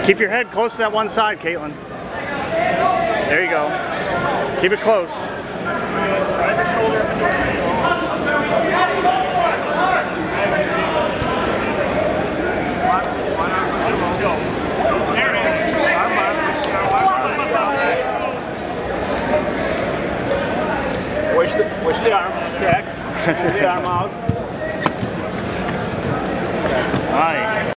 Keep your head close to that one side, Kaitlin. There you go. Keep it close. Drive your shoulder up and Push the arm, stack, pull the arm out. Nice.